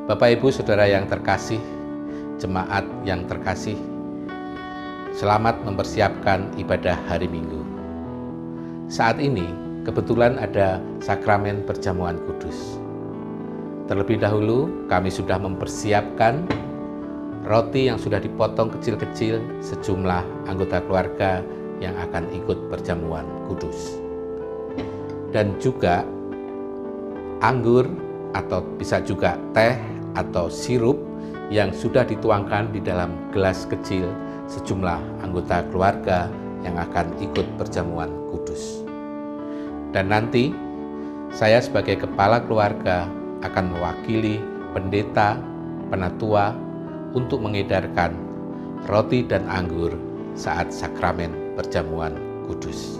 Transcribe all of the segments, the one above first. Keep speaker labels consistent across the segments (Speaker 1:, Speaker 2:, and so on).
Speaker 1: Bapak Ibu Saudara yang terkasih, jemaat yang terkasih, selamat mempersiapkan ibadah hari Minggu. Saat ini kebetulan ada sakramen perjamuan kudus. Terlebih dahulu kami sudah mempersiapkan roti yang sudah dipotong kecil-kecil sejumlah anggota keluarga yang akan ikut perjamuan kudus. Dan juga anggur atau bisa juga teh atau sirup yang sudah dituangkan di dalam gelas kecil sejumlah anggota keluarga yang akan ikut perjamuan kudus. Dan nanti saya sebagai kepala keluarga akan mewakili pendeta, penatua untuk mengedarkan roti dan anggur saat sakramen perjamuan kudus.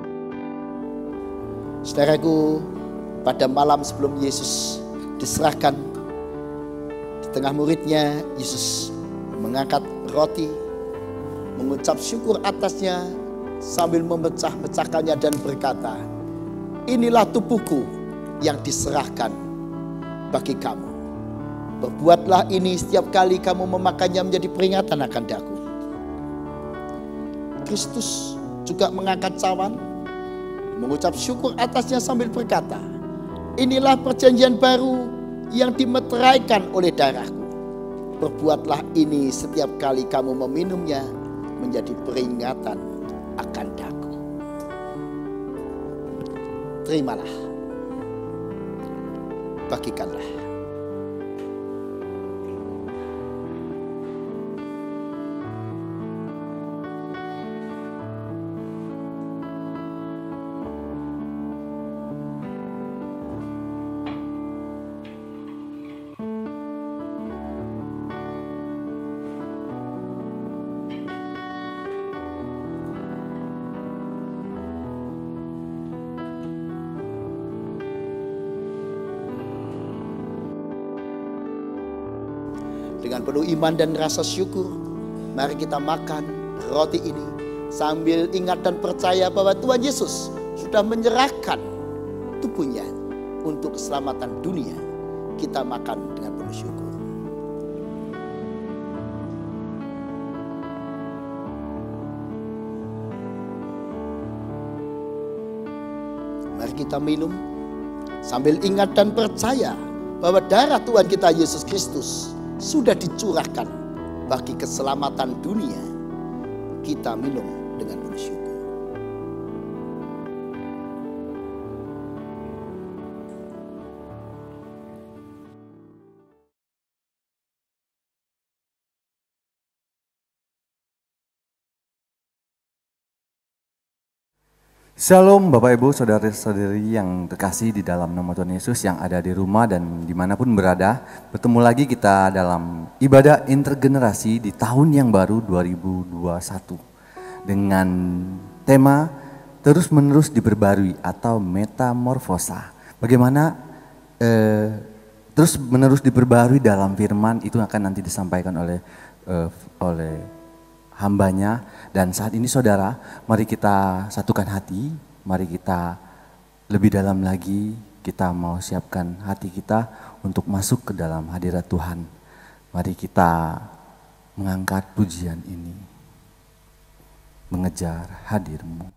Speaker 2: Saudaraku, pada malam sebelum Yesus diserahkan, di tengah muridnya Yesus mengangkat roti, mengucap syukur atasnya sambil memecah-mecahkannya dan berkata, "Inilah tubuhku yang diserahkan bagi kamu. Berbuatlah ini setiap kali kamu memakannya menjadi peringatan akan daku." Kristus juga mengangkat cawan, mengucap syukur atasnya sambil berkata, "Inilah perjanjian baru yang dimeteraikan oleh darahku. Berbuatlah ini setiap kali kamu meminumnya menjadi peringatan akan daku." Terimalah, bagikanlah. Dengan penuh iman dan rasa syukur, mari kita makan roti ini sambil ingat dan percaya bahwa Tuhan Yesus sudah menyerahkan tubuhnya untuk keselamatan dunia. Kita makan dengan penuh syukur. Mari kita minum sambil ingat dan percaya bahwa darah Tuhan kita Yesus Kristus sudah dicurahkan bagi keselamatan dunia. Kita minum dengan penuh syukur.
Speaker 3: Shalom Bapak Ibu Saudara-saudari yang terkasih di dalam nama Tuhan Yesus yang ada di rumah dan dimanapun berada. Bertemu lagi kita dalam ibadah intergenerasi di tahun yang baru 2021 dengan tema terus menerus diperbarui atau metamorfosa. Bagaimana terus menerus diperbarui dalam firman itu akan nanti disampaikan oleh hambanya. Dan saat ini saudara, mari kita satukan hati, mari kita lebih dalam lagi, kita mau siapkan hati kita untuk masuk ke dalam hadirat Tuhan. Mari kita mengangkat pujian ini, mengejar hadir-Mu.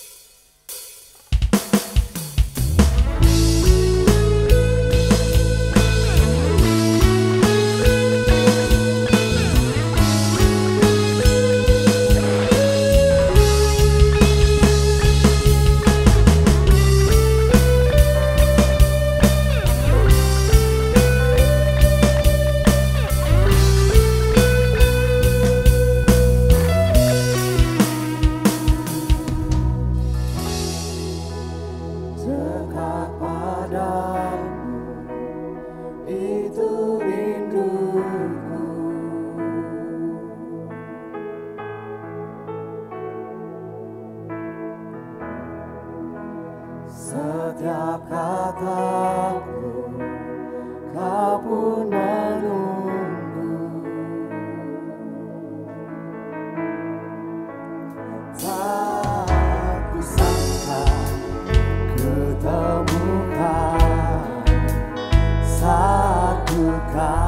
Speaker 4: Setiap kataku, kau pun menunggu. Tak kusangka kutemukan satu kali.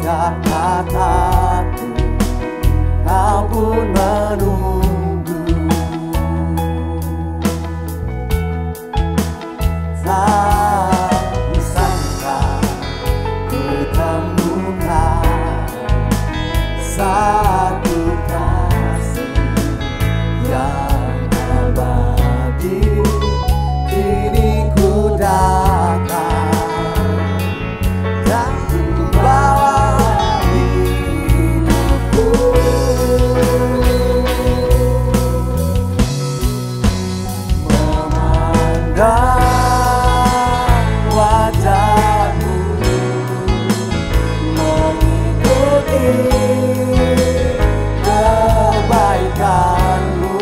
Speaker 4: setiap kataku, Kau pun menunggu. Tak disangka kutemukan satu kasih yang abadi. Kini ku datang dan bawa hidupku, memandang wajahmu, mengikuti kebaikanmu,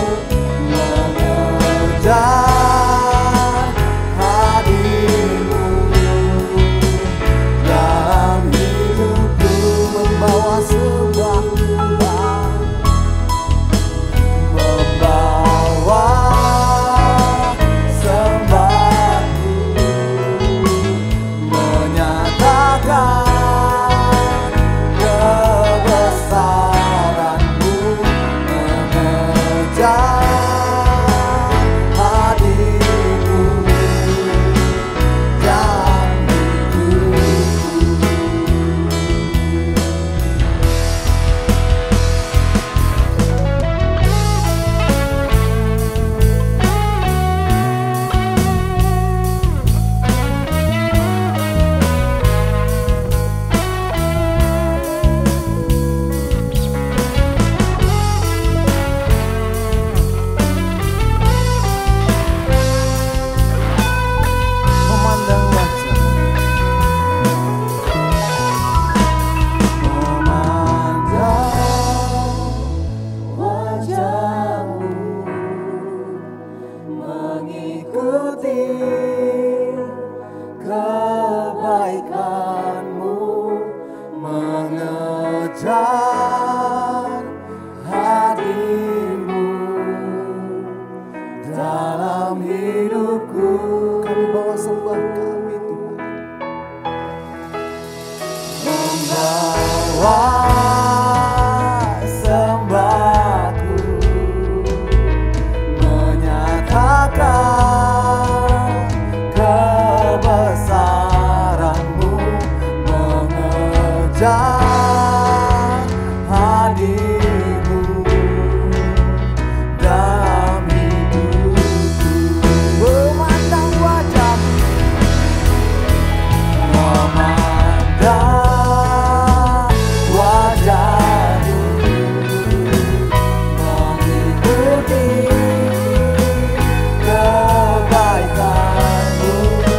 Speaker 4: mengejar hadirmu dalam hidupku, membawa sebuah tuhan, membawa sembahku, menyatakan kebesaranmu, mengejar hadirmu dalam hidupku. Memandang wajahmu, mengikuti kebaikanmu, mengejar hadirmu dalam hidupku. Kami bawa sembah kami Tuhan, membawa sembahku, menyatakan kebesaranmu, mengejar hadirmu dalam hidupku, memandang wajahmu, memandang wajahmu, mengikuti kebaikanmu,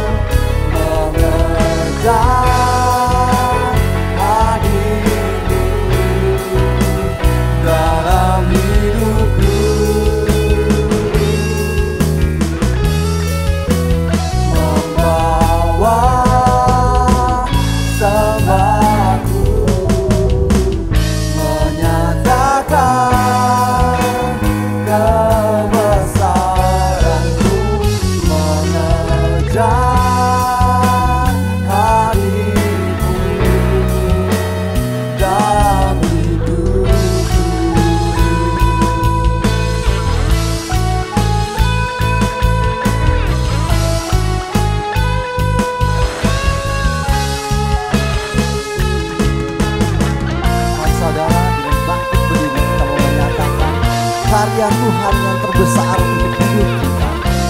Speaker 4: mengejar hadirmu dalam hidupku, membawa sembahku, menyatakan kebesaranku, mengejar hadirmu dalam hidupku. Mari saudara, dengan bangkit berdiri kita mau menyatakan karya Tuhan yang terbesar untuk hidup kita.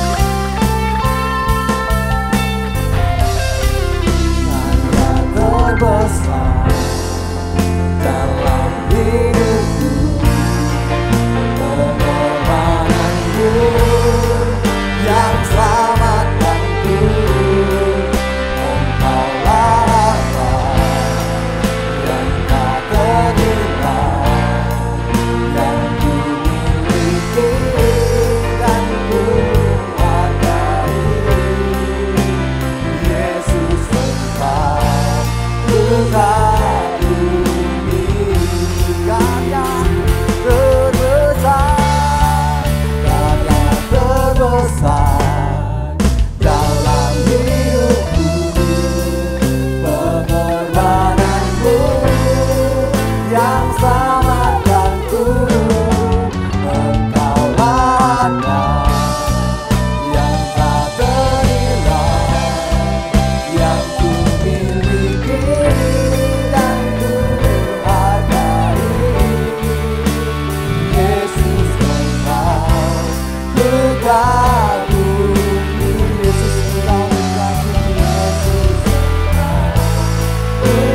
Speaker 4: Karya terbesar dalam hidupku, pengorbananku yang selamatkanku, Engkaulah Allah yang tak terindah, yang ku miliki dan ku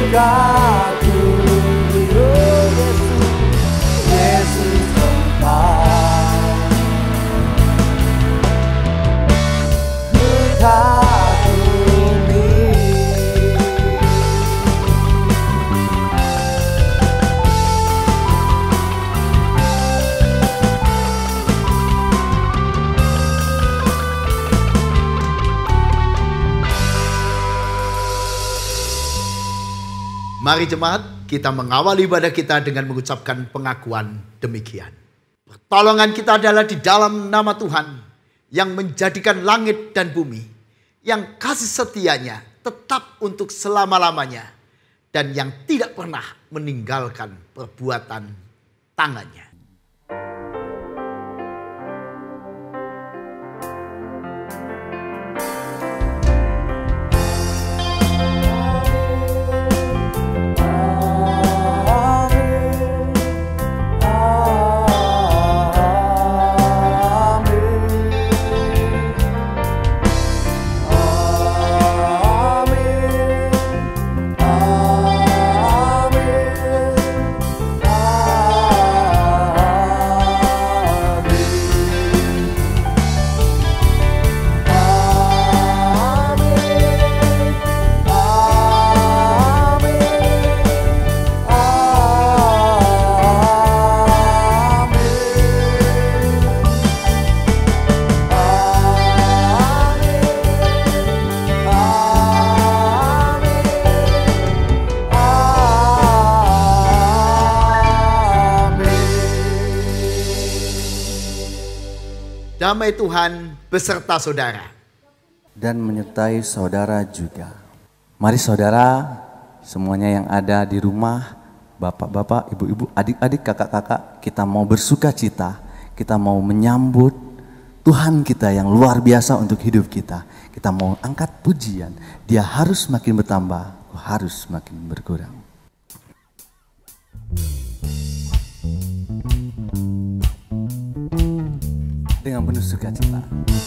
Speaker 4: Engkau, Yesus
Speaker 2: Mari jemaat, kita mengawali ibadah kita dengan mengucapkan pengakuan demikian. Pertolongan kita adalah di dalam nama Tuhan yang menjadikan langit dan bumi, yang kasih setianya tetap untuk selama-lamanya, dan yang tidak pernah meninggalkan perbuatan tangannya. Damai Tuhan beserta saudara.
Speaker 3: Dan menyertai saudara juga. Mari saudara, semuanya yang ada di rumah, bapak-bapak, ibu-ibu, adik-adik, kakak-kakak, kita mau bersuka cita, kita mau menyambut Tuhan kita yang luar biasa untuk hidup kita. Kita mau angkat pujian, Dia harus makin bertambah, harus makin berkurang. Dengan penuh sukacita.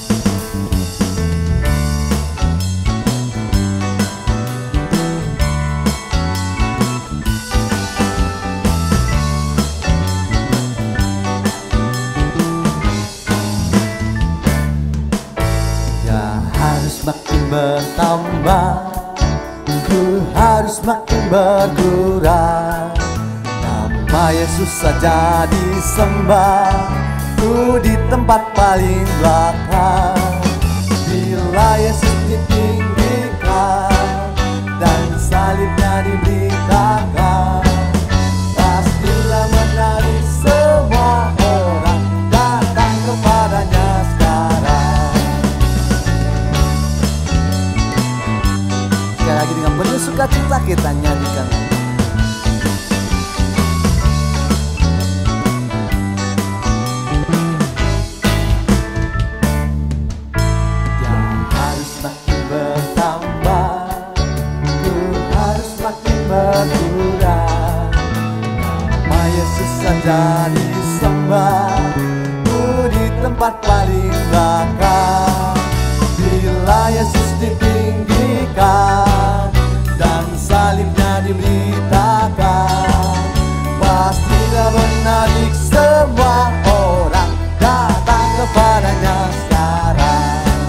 Speaker 4: Ya harus makin bertambah, ku harus makin berkurang. Nama Yesus saja disembah, ku di tempat paling belakang. Bila Yesus ditinggikan dan salibnya diberitakan, pastilah menarik semua orang datang kepadanya sekarang. Sekali lagi dengan penuh sukacita kita nyanyikan. Saja disembah, ku di tempat paling belakang. Bila Yesus ditinggikan dan salibnya diberitakan, pastilah menarik semua orang datang kepadanya sekarang.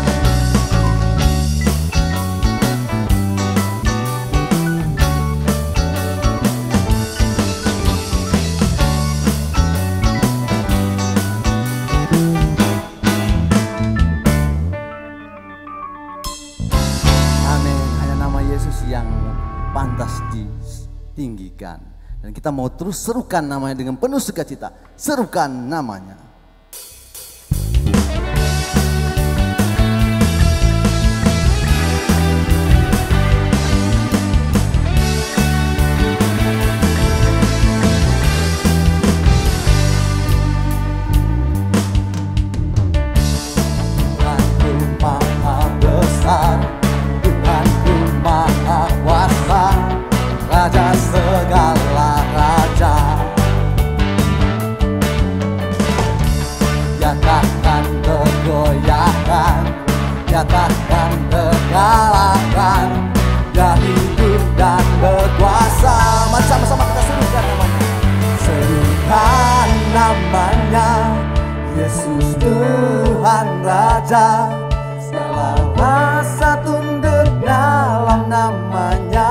Speaker 3: Yang pantas ditinggikan, dan kita mau terus serukan namanya dengan penuh sukacita. Serukan namanya.
Speaker 4: Tuhanku Maha Besar, Raja segala raja. Raja, segala rasa tunduk dalam namanya.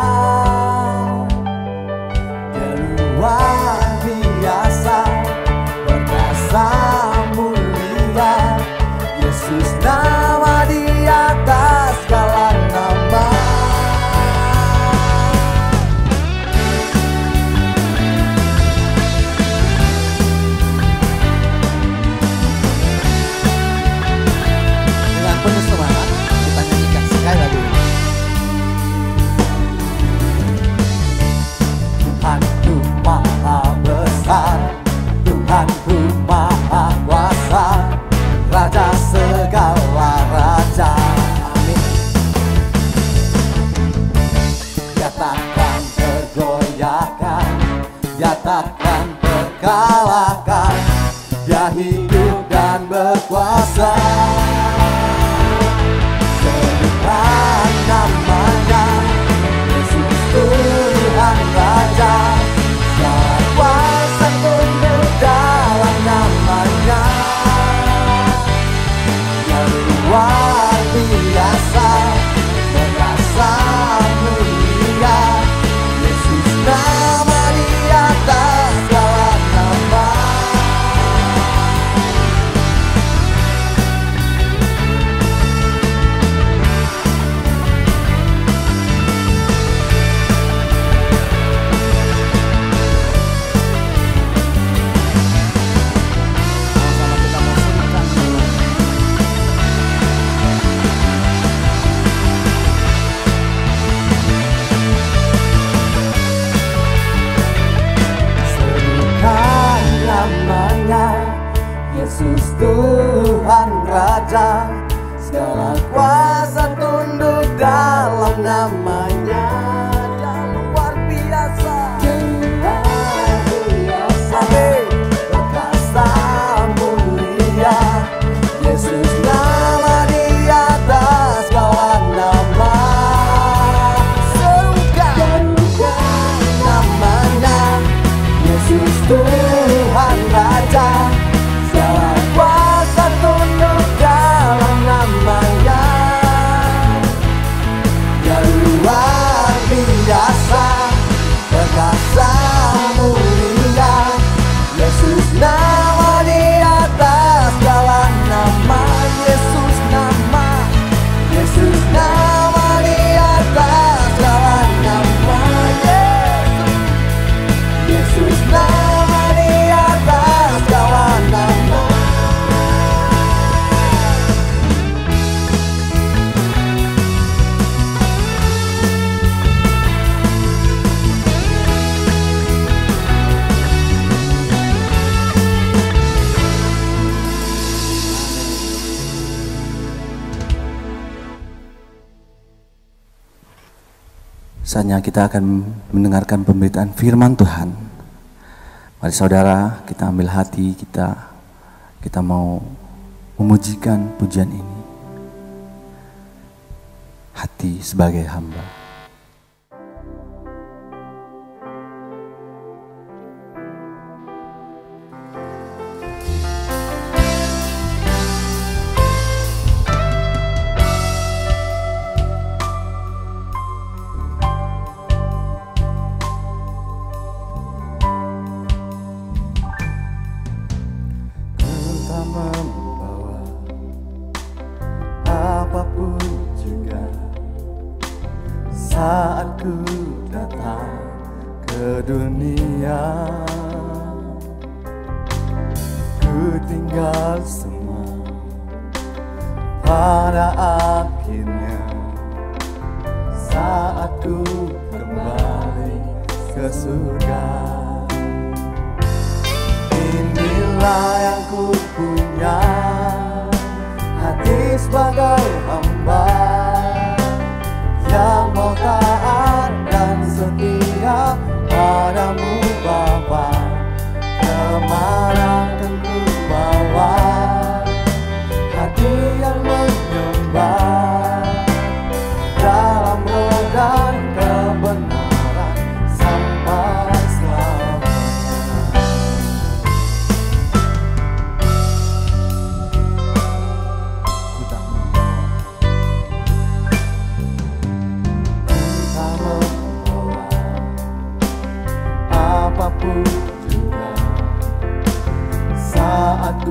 Speaker 4: Dia luar biasa, perkasa mulia, Yesus nama di atas segala nama. Dengan penuh semangat kita nyanyikan sekali lagi. Tuhanku maha besar, Tuhanku maha kuasa, Raja segala raja. Amin. Dia takkan tergoyahkan, dia takkan terkalahkan, dia hidup dan berkuasa. Sebutkan namanya, Yesus Tuhan Raja, segala kuasa tunduk dalam namanya. Yang luar biasa, perkasa mulia, Yesus nama di atas segala nama. Sama-sama kita mau serukan dulu. Serukan namanya, Yesus Tuhan Raja, segala kuasa tunduk dalam namanya. Dia luar biasa, Amin. Perkasa mulia, Yesus nama di atas segala nama. Serukan namanya, Yesus Tuhan Raja, segala kuasa tunduk dalam namanya. Dia luar biasa, perkasa mulia, Yesus nama di atas segala nama. Yesus nama, Yesus nama di atas segala nama. Yesus nama di atas segala nama.
Speaker 3: Saatnya kita akan mendengarkan pemberitaan firman Tuhan. Mari saudara, kita ambil hati kita mau memujikan pujian ini. Hati sebagai hamba.
Speaker 4: Tak membawa apapun juga saat ku datang ke dunia. Ku tinggal semua pada akhirnya saat ku kembali ke surga. Inilah yang ku punya, hati sebagai hamba yang mau taat dan setia padamu Bapa. Kemana akan ku bawa hati yang menyembah dalam roh dan kebenaran sampai selamanya.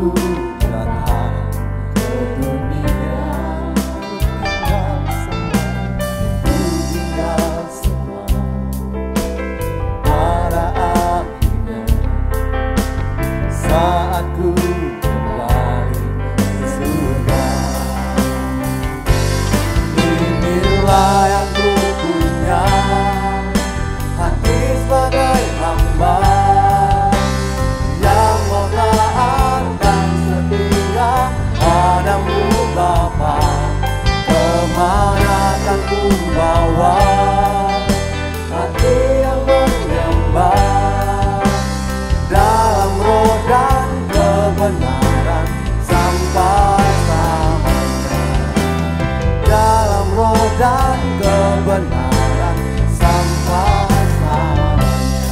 Speaker 4: aku datang ke dunia, ku tinggal semua pada akhirnya saat ku kembali ke surga. Inilah yang ku punya, hati sebagai hamba yang mau taat dan setia padamu Bapa. Kemana akan ku bawa hati yang menyembah, dalam roh dan kebenaran sampai selamanya, dalam roh dan kebenaran sampai selamanya.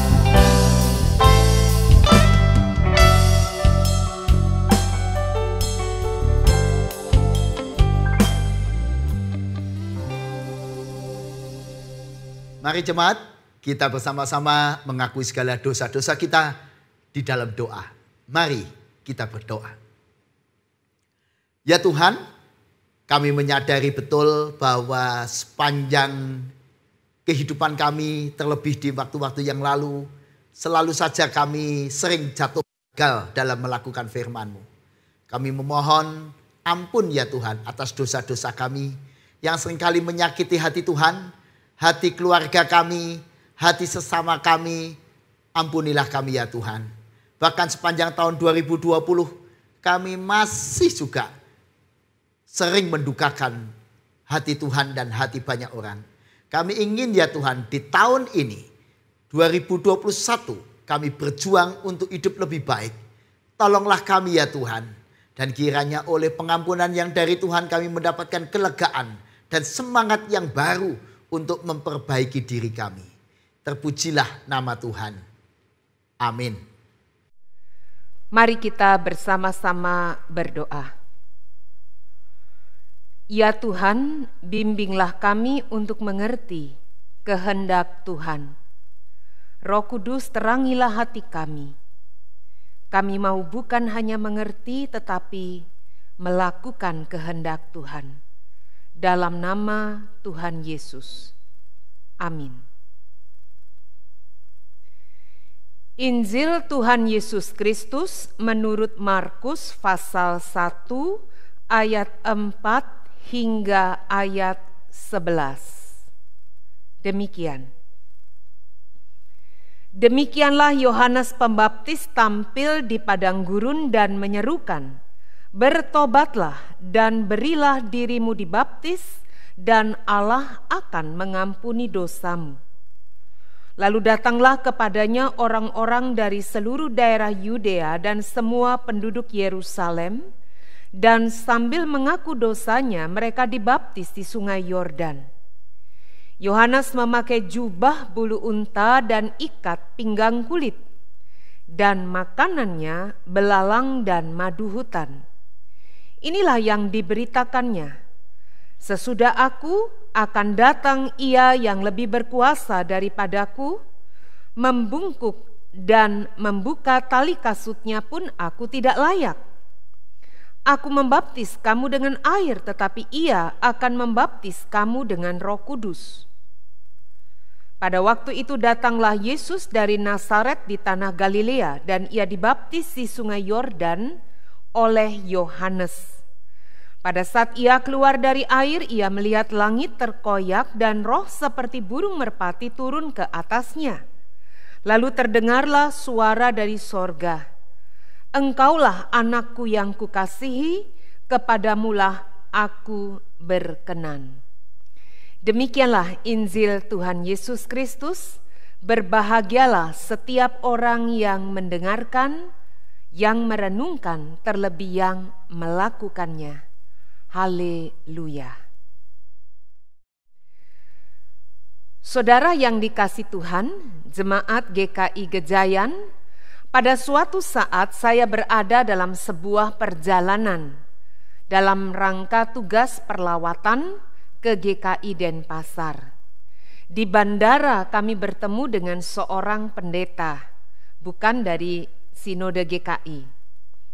Speaker 2: Mari jemaat, kita bersama-sama mengakui segala dosa-dosa kita di dalam doa. Mari kita berdoa. Ya Tuhan, kami menyadari betul bahwa sepanjang kehidupan kami, terlebih di waktu-waktu yang lalu, selalu saja kami sering jatuh gagal dalam melakukan firman-Mu. Kami memohon ampun ya Tuhan atas dosa-dosa kami yang seringkali menyakiti hati Tuhan, hati keluarga kami, hati sesama kami. Ampunilah kami ya Tuhan. Bahkan sepanjang tahun 2020 kami masih juga sering mendukakan hati Tuhan dan hati banyak orang. Kami ingin ya Tuhan di tahun ini 2021 kami berjuang untuk hidup lebih baik. Tolonglah kami ya Tuhan. Dan kiranya oleh pengampunan yang dari Tuhan kami mendapatkan kelegaan dan semangat yang baru untuk memperbaiki diri kami. Terpujilah nama Tuhan. Amin.
Speaker 5: Mari kita bersama-sama berdoa. Ya Tuhan, bimbinglah kami untuk mengerti kehendak Tuhan. Roh Kudus, terangilah hati kami. Kami mau bukan hanya mengerti tetapi melakukan kehendak Tuhan. Dalam nama Tuhan Yesus. Amin. Injil Tuhan Yesus Kristus menurut Markus pasal 1 ayat 4 hingga ayat 11. Demikianlah Yohanes Pembaptis tampil di padang gurun dan menyerukan, "Bertobatlah dan berilah dirimu dibaptis, dan Allah akan mengampuni dosamu." Lalu datanglah kepadanya orang-orang dari seluruh daerah Yudea dan semua penduduk Yerusalem, dan sambil mengaku dosanya mereka dibaptis di sungai Yordan. Yohanes memakai jubah bulu unta dan ikat pinggang kulit, dan makanannya belalang dan madu hutan. Inilah yang diberitakannya, "Sesudah aku akan datang Ia yang lebih berkuasa daripadaku, membungkuk dan membuka tali kasutnya pun aku tidak layak. Aku membaptis kamu dengan air, tetapi Ia akan membaptis kamu dengan Roh Kudus." Pada waktu itu datanglah Yesus dari Nazaret di tanah Galilea, dan Ia dibaptis di sungai Yordan oleh Yohanes. Pada saat Ia keluar dari air, Ia melihat langit terkoyak dan roh seperti burung merpati turun ke atasnya. Lalu terdengarlah suara dari sorga, "Engkaulah anakku yang kukasihi, kepadamulah aku berkenan." Demikianlah Injil Tuhan Yesus Kristus. Berbahagialah setiap orang yang mendengarkan, yang merenungkan, terlebih yang melakukannya. Haleluya. Saudara yang dikasihi Tuhan, Jemaat GKI Gejayan, pada suatu saat saya berada dalam sebuah perjalanan dalam rangka tugas perlawatan ke GKI Denpasar. Di bandara kami bertemu dengan seorang pendeta, bukan dari Sinode GKI.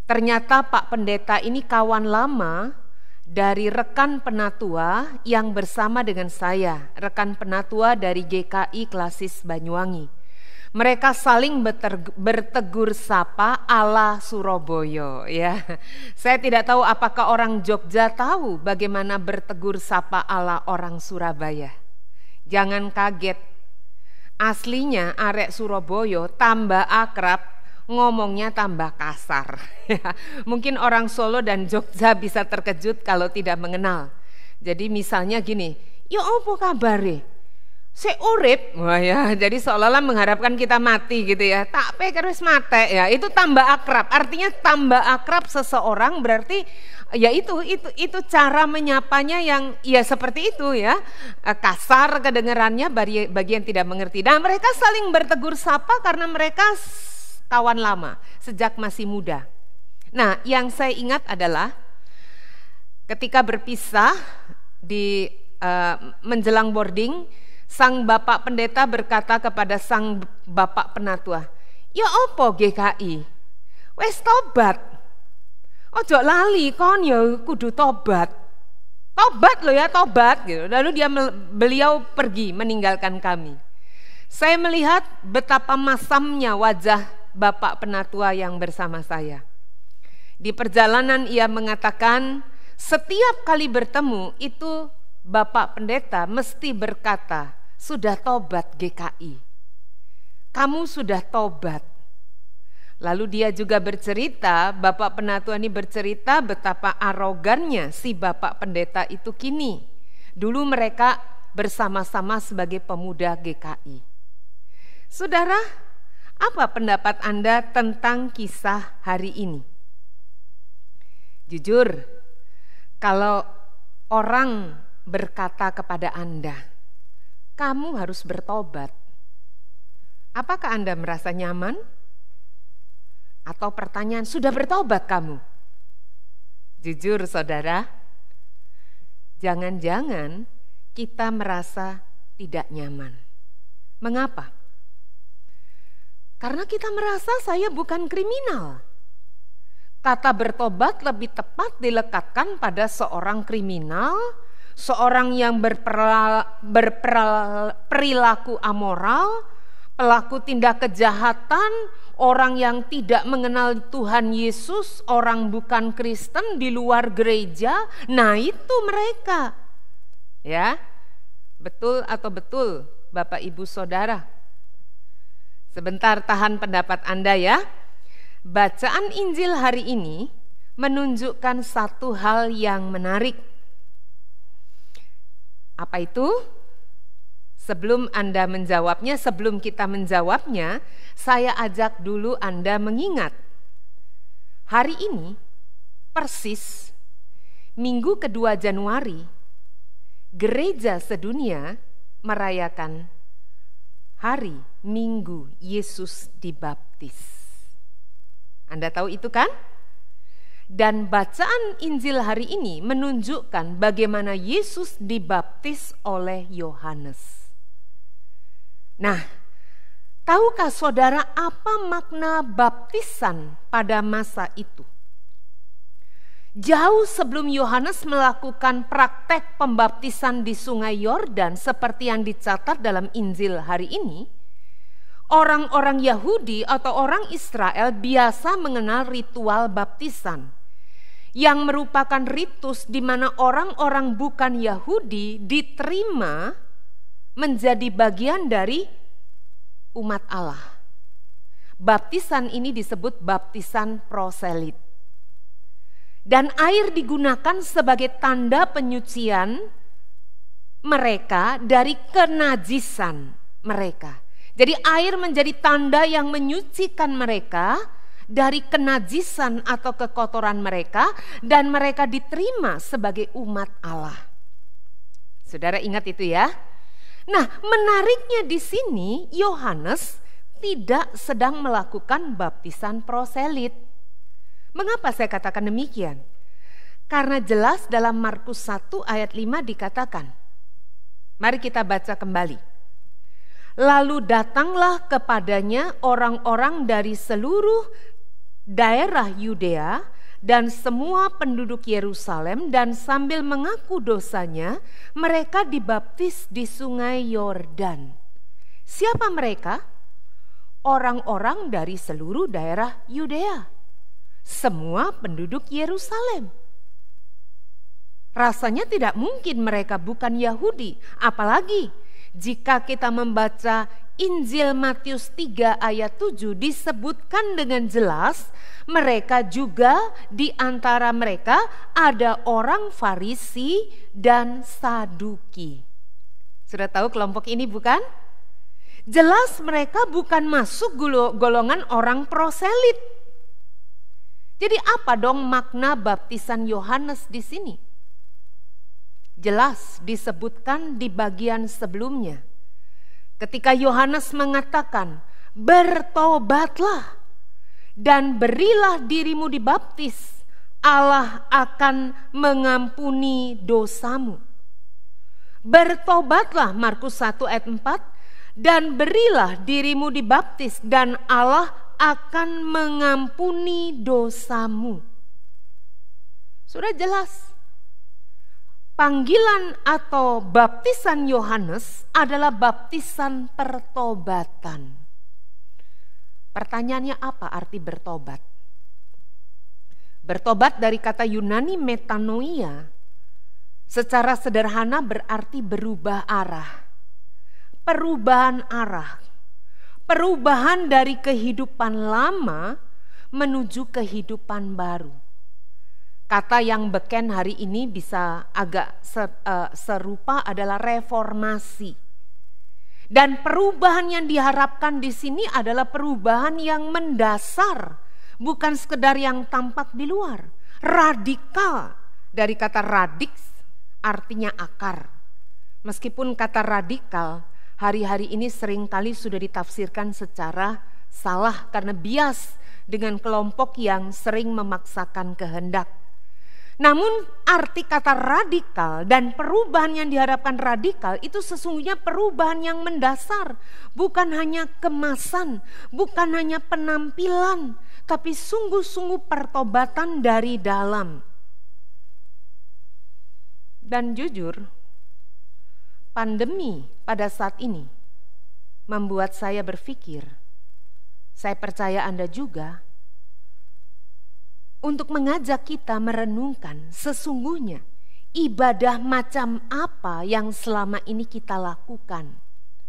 Speaker 5: Ternyata Pak Pendeta ini kawan lama dari rekan penatua yang bersama dengan saya, rekan penatua dari GKI Klasis Banyuwangi. Mereka saling bertegur sapa ala Surabaya, ya. Saya tidak tahu apakah orang Jogja tahu bagaimana bertegur sapa ala orang Surabaya. Jangan kaget, aslinya arek Surabaya tambah akrab, ngomongnya tambah kasar. Mungkin orang Solo dan Jogja bisa terkejut kalau tidak mengenal. Jadi misalnya gini, "Ya apa kabare? Se urip." Wah ya, jadi seolah-olah mengharapkan kita mati gitu ya. Tak pikir wis mate ya. Itu tambah akrab. Artinya tambah akrab seseorang berarti ya itu cara menyapanya yang ya seperti itu ya. Kasar kedengarannya bagi yang tidak mengerti. Dan mereka saling bertegur sapa karena mereka kawan lama sejak masih muda. Nah, yang saya ingat adalah ketika berpisah di menjelang boarding, sang Bapak Pendeta berkata kepada sang Bapak Penatua, "Ya opo GKI? Wes tobat. Ojo lali kon ya kudu tobat. Tobat lo ya, tobat." Gitu. Lalu beliau pergi meninggalkan kami. Saya melihat betapa masamnya wajah Bapak Penatua yang bersama saya. Di perjalanan ia mengatakan, setiap kali bertemu itu Bapak Pendeta mesti berkata, "Sudah tobat GKI. Kamu sudah tobat." Lalu dia juga bercerita, Bapak Penatua ini bercerita betapa arogannya si Bapak Pendeta itu kini. Dulu mereka bersama-sama sebagai pemuda GKI. Saudara, apa pendapat Anda tentang kisah hari ini? Jujur, kalau orang berkata kepada Anda, "Kamu harus bertobat," apakah Anda merasa nyaman? Atau pertanyaan, "Sudah bertobat kamu?" Jujur saudara, jangan-jangan kita merasa tidak nyaman. Mengapa? Karena kita merasa saya bukan kriminal. Kata bertobat lebih tepat dilekatkan pada seorang kriminal, seorang yang berperilaku amoral, pelaku tindak kejahatan, orang yang tidak mengenal Tuhan Yesus, orang bukan Kristen di luar gereja. Nah, itu mereka. Ya. Betul atau betul, Bapak Ibu Saudara? Sebentar tahan pendapat Anda ya. Bacaan Injil hari ini menunjukkan satu hal yang menarik. Apa itu? Sebelum Anda menjawabnya, sebelum kita menjawabnya, saya ajak dulu Anda mengingat. Hari ini, persis Minggu kedua Januari, gereja sedunia merayakan Hari Minggu Yesus dibaptis. Anda tahu itu kan? Dan bacaan Injil hari ini menunjukkan bagaimana Yesus dibaptis oleh Yohanes. Nah, tahukah saudara apa makna baptisan pada masa itu? Jauh sebelum Yohanes melakukan praktek pembaptisan di Sungai Yordan seperti yang dicatat dalam Injil hari ini, orang-orang Yahudi atau orang Israel biasa mengenal ritual baptisan, yang merupakan ritus di mana orang-orang bukan Yahudi diterima menjadi bagian dari umat Allah. Baptisan ini disebut baptisan proselit. Dan air digunakan sebagai tanda penyucian mereka dari kenajisan mereka. Jadi air menjadi tanda yang menyucikan mereka dari kenajisan atau kekotoran mereka, dan mereka diterima sebagai umat Allah. Saudara ingat itu ya? Nah, menariknya di sini Yohanes tidak sedang melakukan baptisan proselit. Mengapa saya katakan demikian? Karena jelas dalam Markus 1 ayat 5 dikatakan. Mari kita baca kembali. Lalu datanglah kepadanya orang-orang dari seluruh daerah Yudea dan semua penduduk Yerusalem, dan sambil mengaku dosanya, mereka dibaptis di sungai Yordan. Siapa mereka? Orang-orang dari seluruh daerah Yudea, semua penduduk Yerusalem. Rasanya tidak mungkin mereka bukan Yahudi, apalagi jika kita membaca Injil Matius 3 ayat 7 disebutkan dengan jelas, mereka juga di antara mereka ada orang Farisi dan Saduki. Sudah tahu kelompok ini bukan? Jelas mereka bukan masuk golongan orang proselit. Jadi apa dong makna baptisan Yohanes di sini? Jelas disebutkan di bagian sebelumnya. Ketika Yohanes mengatakan, "Bertobatlah dan berilah dirimu dibaptis, Allah akan mengampuni dosamu." Bertobatlah, Markus 1 ayat 4, dan berilah dirimu dibaptis dan Allah akan mengampuni dosamu. Sudah jelas. Panggilan atau baptisan Yohanes adalah baptisan pertobatan. Pertanyaannya, apa arti bertobat? Bertobat dari kata Yunani metanoia, secara sederhana berarti berubah arah. Perubahan arah. Perubahan dari kehidupan lama menuju kehidupan baru. Kata yang beken hari ini bisa agak serupa adalah reformasi. Dan perubahan yang diharapkan di sini adalah perubahan yang mendasar, bukan sekedar yang tampak di luar. Radikal, dari kata radix artinya akar. Meskipun kata radikal hari-hari ini seringkali sudah ditafsirkan secara salah karena bias dengan kelompok yang sering memaksakan kehendak. Namun arti kata radikal dan perubahan yang diharapkan radikal itu sesungguhnya perubahan yang mendasar. Bukan hanya kemasan, bukan hanya penampilan, tapi sungguh-sungguh pertobatan dari dalam. Dan jujur, pandemi pada saat ini membuat saya berpikir, saya percaya Anda juga, untuk mengajak kita merenungkan sesungguhnya ibadah macam apa yang selama ini kita lakukan.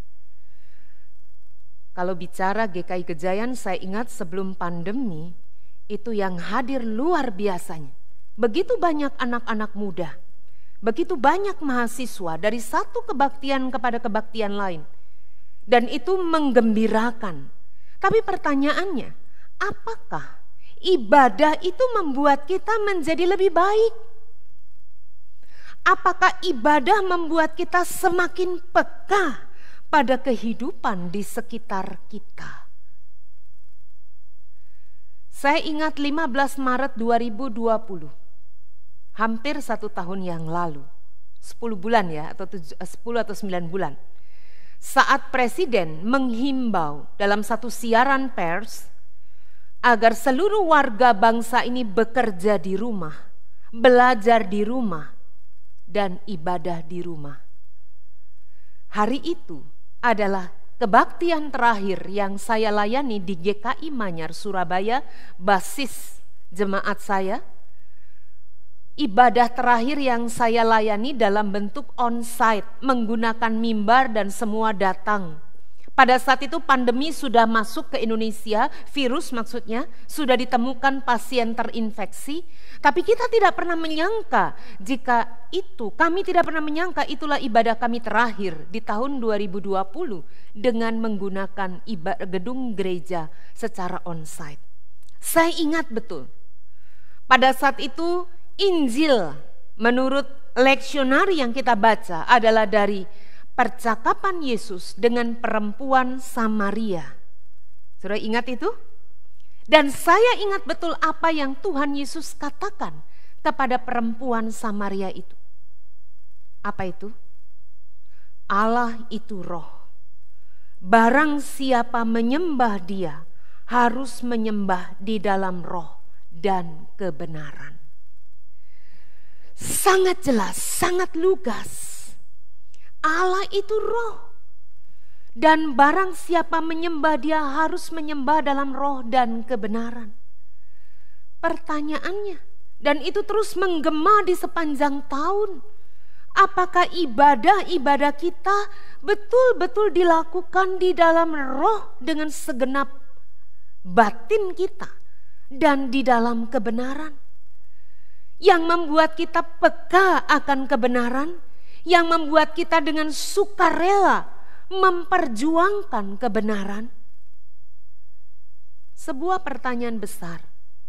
Speaker 5: Kalau bicara GKI Gejayan, saya ingat sebelum pandemi itu yang hadir luar biasanya. Begitu banyak anak-anak muda, begitu banyak mahasiswa dari satu kebaktian kepada kebaktian lain. Dan itu menggembirakan. Tapi pertanyaannya, apakah ibadah itu membuat kita menjadi lebih baik? Apakah ibadah membuat kita semakin peka pada kehidupan di sekitar kita? Saya ingat 15 Maret 2020, hampir 1 tahun yang lalu, 10 bulan ya, atau 10 atau 9 bulan. Saat Presiden menghimbau dalam satu siaran pers agar seluruh warga bangsa ini bekerja di rumah, belajar di rumah, dan ibadah di rumah. Hari itu adalah kebaktian terakhir yang saya layani di GKI Manyar, Surabaya, basis jemaat saya. Ibadah terakhir yang saya layani dalam bentuk on-site, menggunakan mimbar dan semua datang. Pada saat itu pandemi sudah masuk ke Indonesia, virus maksudnya, sudah ditemukan pasien terinfeksi. Tapi kita tidak pernah menyangka kami tidak pernah menyangka itulah ibadah kami terakhir di tahun 2020 dengan menggunakan gedung gereja secara on-site. Saya ingat betul, pada saat itu Injil menurut leksionari yang kita baca adalah dari percakapan Yesus dengan perempuan Samaria. Saudara ingat itu? Dan saya ingat betul apa yang Tuhan Yesus katakan kepada perempuan Samaria itu. Apa itu? Allah itu roh. Barang siapa menyembah Dia harus menyembah di dalam roh dan kebenaran. Sangat jelas, sangat lugas. Allah itu roh. Dan barang siapa menyembah, dia harus menyembah dalam roh dan kebenaran. Pertanyaannya, dan itu terus menggema di sepanjang tahun, apakah ibadah-ibadah kita betul-betul dilakukan di dalam roh dengan segenap batin kita dan di dalam kebenaran? Yang membuat kita peka akan kebenaran, yang membuat kita dengan sukarela memperjuangkan kebenaran. Sebuah pertanyaan besar.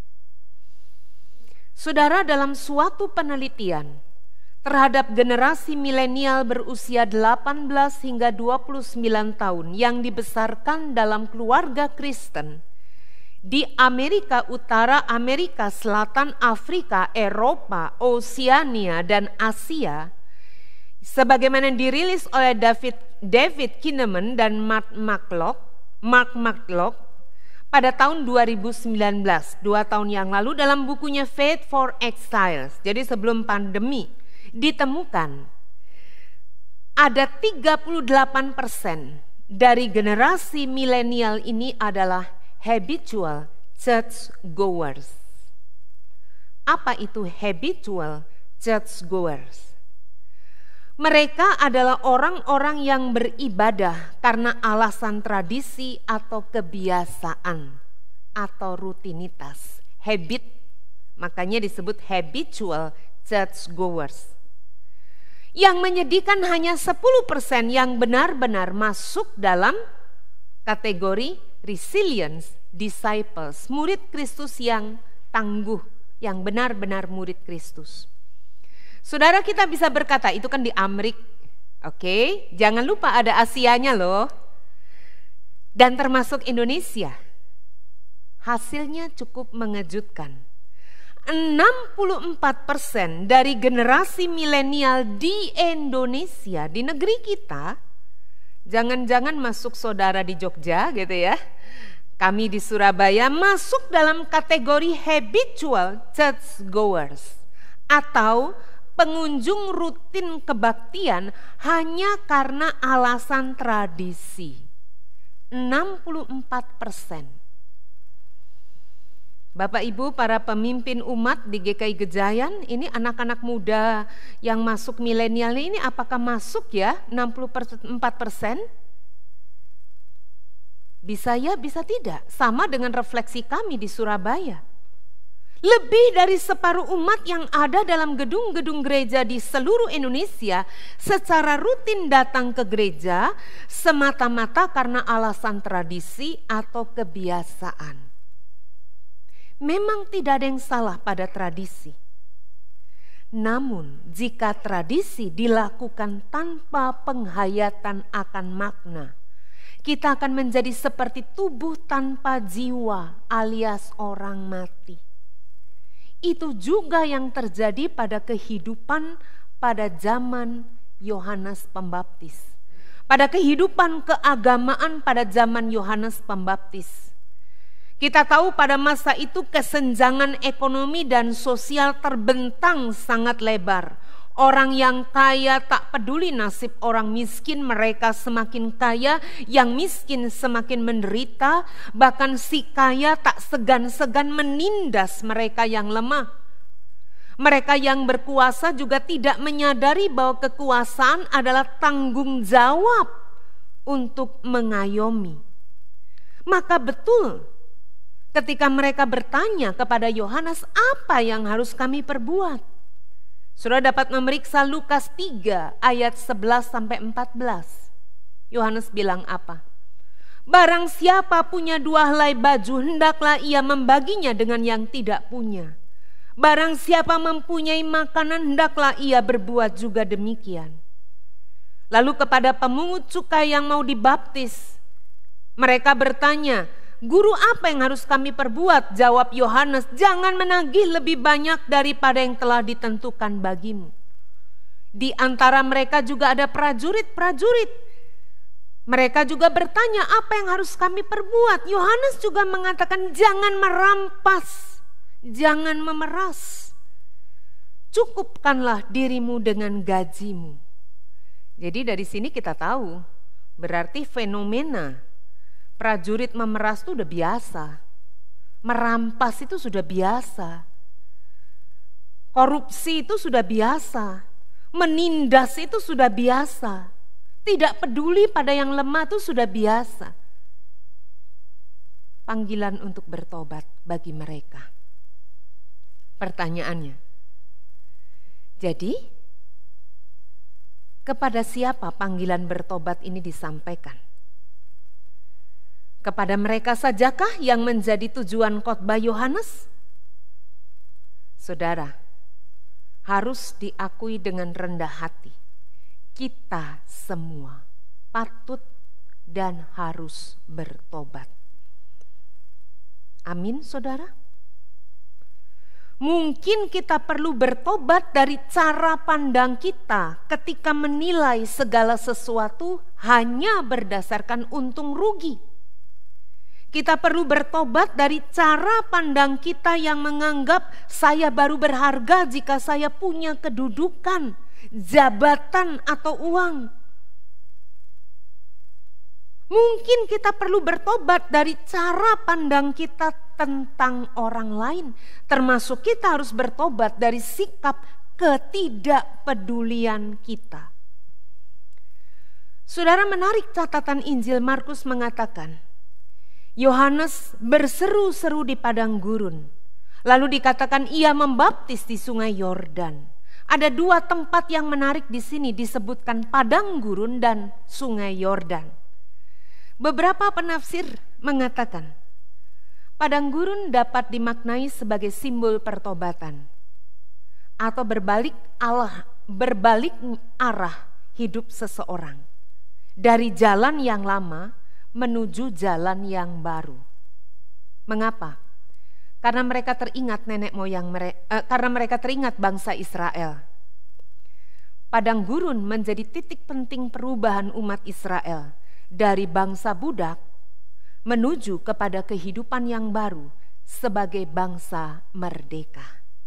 Speaker 5: Saudara, dalam suatu penelitian terhadap generasi milenial berusia 18 hingga 29 tahun yang dibesarkan dalam keluarga Kristen di Amerika Utara, Amerika Selatan, Afrika, Eropa, Oseania, dan Asia, sebagaimana dirilis oleh David Kinnaman dan Mark McCulloch pada tahun 2019, 2 tahun yang lalu, dalam bukunya Faith for Exiles. Jadi sebelum pandemi, ditemukan ada 38% dari generasi milenial ini adalah habitual church goers. Apa itu habitual church goers? Mereka adalah orang-orang yang beribadah karena alasan tradisi atau kebiasaan atau rutinitas, habit. Makanya disebut habitual church goers. Yang menyedihkan hanya 10% yang benar-benar masuk dalam kategori resilience disciples, murid Kristus yang tangguh, yang benar-benar murid Kristus. Saudara, kita bisa berkata itu kan di Amerika, oke? Jangan lupa ada Asianya loh, dan termasuk Indonesia. Hasilnya cukup mengejutkan. 64% dari generasi milenial di Indonesia, di negeri kita, jangan-jangan masuk saudara di Jogja gitu ya, kami di Surabaya, masuk dalam kategori habitual church goers atau pengunjung rutin kebaktian hanya karena alasan tradisi. 64%. Bapak Ibu, para pemimpin umat di GKI Gejayan, ini anak-anak muda yang masuk milenial ini apakah masuk ya 64%? Bisa ya, bisa tidak. Sama dengan refleksi kami di Surabaya. Lebih dari separuh umat yang ada dalam gedung-gedung gereja di seluruh Indonesia secara rutin datang ke gereja semata-mata karena alasan tradisi atau kebiasaan. Memang tidak ada yang salah pada tradisi. Namun jika tradisi dilakukan tanpa penghayatan akan makna, kita akan menjadi seperti tubuh tanpa jiwa alias orang mati. Itu juga yang terjadi pada kehidupan pada zaman Yohanes Pembaptis. Pada kehidupan keagamaan pada zaman Yohanes Pembaptis. Kita tahu pada masa itu kesenjangan ekonomi dan sosial terbentang sangat lebar. Orang yang kaya tak peduli nasib orang miskin, mereka semakin kaya, yang miskin semakin menderita, bahkan si kaya tak segan-segan menindas mereka yang lemah. Mereka yang berkuasa juga tidak menyadari bahwa kekuasaan adalah tanggung jawab untuk mengayomi. Maka betul ketika mereka bertanya kepada Yohanes, apa yang harus kami perbuat? Saudara dapat memeriksa Lukas 3 ayat 11-14. Yohanes bilang apa? Barang siapa punya 2 helai baju, hendaklah ia membaginya dengan yang tidak punya. Barang siapa mempunyai makanan, hendaklah ia berbuat juga demikian. Lalu kepada pemungut cukai yang mau dibaptis, mereka bertanya, Guru, apa yang harus kami perbuat? Jawab Yohanes, jangan menagih lebih banyak daripada yang telah ditentukan bagimu. Di antara mereka juga ada prajurit-prajurit. Mereka juga bertanya, apa yang harus kami perbuat? Yohanes juga mengatakan, jangan merampas, jangan memeras. Cukupkanlah dirimu dengan gajimu. Jadi dari sini kita tahu, berarti fenomena prajurit memeras itu udah biasa. Merampas itu sudah biasa. Korupsi itu sudah biasa. Menindas itu sudah biasa. Tidak peduli pada yang lemah itu sudah biasa. Panggilan untuk bertobat bagi mereka. Pertanyaannya, jadi kepada siapa panggilan bertobat ini disampaikan? Kepada mereka sajakah yang menjadi tujuan khotbah Yohanes? Saudara, harus diakui dengan rendah hati. Kita semua patut dan harus bertobat. Amin, saudara. Mungkin kita perlu bertobat dari cara pandang kita ketika menilai segala sesuatu hanya berdasarkan untung rugi. Kita perlu bertobat dari cara pandang kita yang menganggap saya baru berharga jika saya punya kedudukan, jabatan atau uang. Mungkin kita perlu bertobat dari cara pandang kita tentang orang lain, termasuk kita harus bertobat dari sikap ketidakpedulian kita. Saudara, menarik catatan Injil Markus mengatakan, Yohanes berseru-seru di padang gurun, lalu dikatakan ia membaptis di sungai Yordan. Ada dua tempat yang menarik di sini disebutkan padang gurun dan sungai Yordan. Beberapa penafsir mengatakan padang gurun dapat dimaknai sebagai simbol pertobatan atau berbalik arah hidup seseorang dari jalan yang lama menuju jalan yang baru. Mengapa? Karena mereka teringat nenek moyang mereka, karena mereka teringat bangsa Israel. Padang gurun menjadi titik penting perubahan umat Israel dari bangsa budak menuju kepada kehidupan yang baru sebagai bangsa merdeka.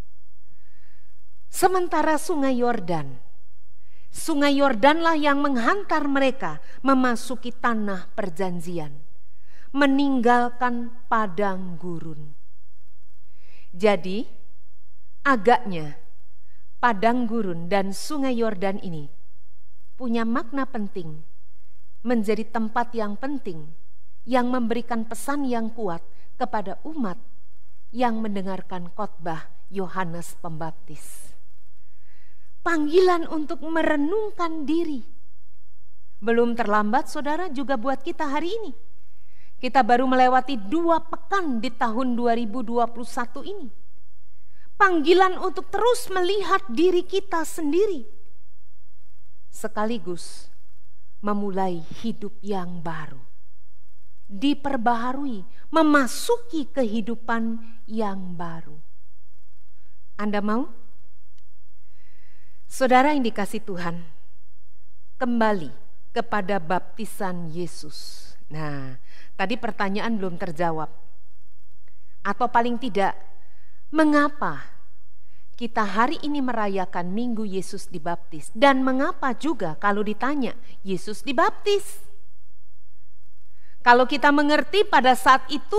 Speaker 5: Sementara sungai Yordanlah yang menghantar mereka memasuki tanah perjanjian, meninggalkan padang gurun. Jadi, agaknya padang gurun dan sungai Yordan ini punya makna penting, menjadi tempat yang penting yang memberikan pesan yang kuat kepada umat yang mendengarkan khotbah Yohanes Pembaptis. Panggilan untuk merenungkan diri. Belum terlambat, saudara, juga buat kita hari ini. Kita baru melewati 2 pekan di tahun 2021 ini. Panggilan untuk terus melihat diri kita sendiri. Sekaligus memulai hidup yang baru. Diperbaharui, memasuki kehidupan yang baru. Anda mau? Saudara yang dikasih Tuhan, kembali kepada baptisan Yesus. Nah, tadi pertanyaan belum terjawab. Atau paling tidak, mengapa kita hari ini merayakan Minggu Yesus dibaptis? Dan mengapa juga kalau ditanya, Yesus dibaptis? Kalau kita mengerti pada saat itu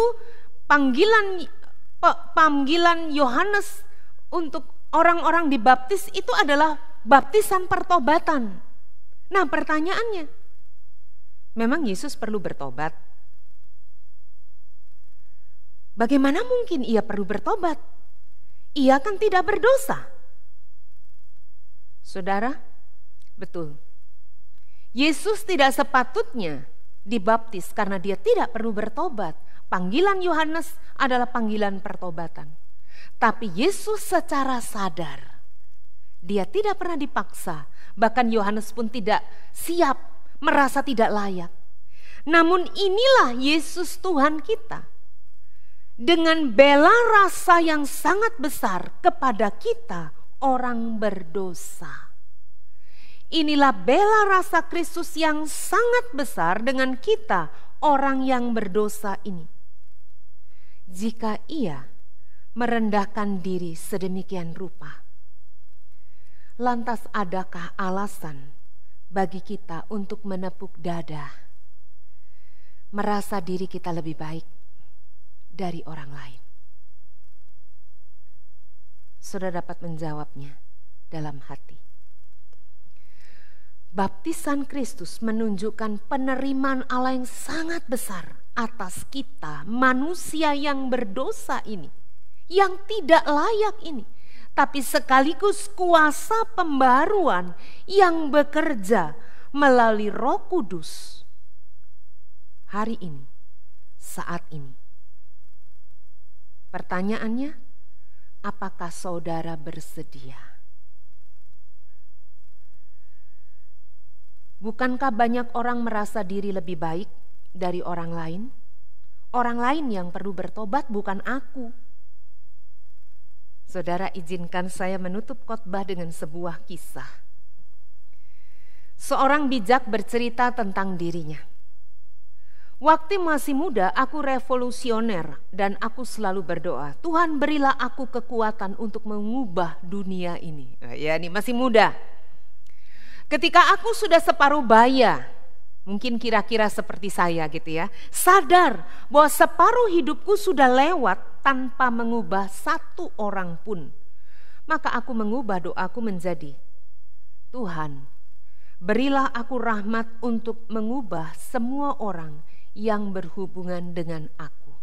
Speaker 5: panggilan Yohanes untuk orang-orang dibaptis itu adalah baptisan pertobatan. Nah, pertanyaannya, memang Yesus perlu bertobat? Bagaimana mungkin ia perlu bertobat? Ia kan tidak berdosa. Saudara, betul. Yesus tidak sepatutnya dibaptis karena dia tidak perlu bertobat. Panggilan Yohanes adalah panggilan pertobatan. Tapi Yesus secara sadar, dia tidak pernah dipaksa. Bahkan Yohanes pun tidak siap, merasa tidak layak. Namun inilah Yesus Tuhan kita. Dengan bela rasa yang sangat besar kepada kita orang berdosa. Inilah bela rasa Kristus yang sangat besar dengan kita, orang yang berdosa ini. Jika Ia merendahkan diri sedemikian rupa, lantas adakah alasan bagi kita untuk menepuk dada, merasa diri kita lebih baik dari orang lain? Saudara dapat menjawabnya dalam hati. Baptisan Kristus menunjukkan penerimaan Allah yang sangat besar atas kita, manusia yang berdosa ini, yang tidak layak ini, tapi sekaligus kuasa pembaruan yang bekerja melalui Roh Kudus hari ini, saat ini. Pertanyaannya, apakah saudara bersedia? Bukankah banyak orang merasa diri lebih baik dari orang lain? Orang lain yang perlu bertobat, bukan aku. Saudara, izinkan saya menutup khotbah dengan sebuah kisah. Seorang bijak bercerita tentang dirinya. Waktu masih muda, aku revolusioner dan aku selalu berdoa, Tuhan berilah aku kekuatan untuk mengubah dunia ini. Ya, ini masih muda. Ketika aku sudah separuh baya, mungkin kira-kira seperti saya gitu ya, sadar bahwa separuh hidupku sudah lewat tanpa mengubah satu orang pun, maka aku mengubah doaku menjadi, Tuhan, berilah aku rahmat untuk mengubah semua orang yang berhubungan dengan aku.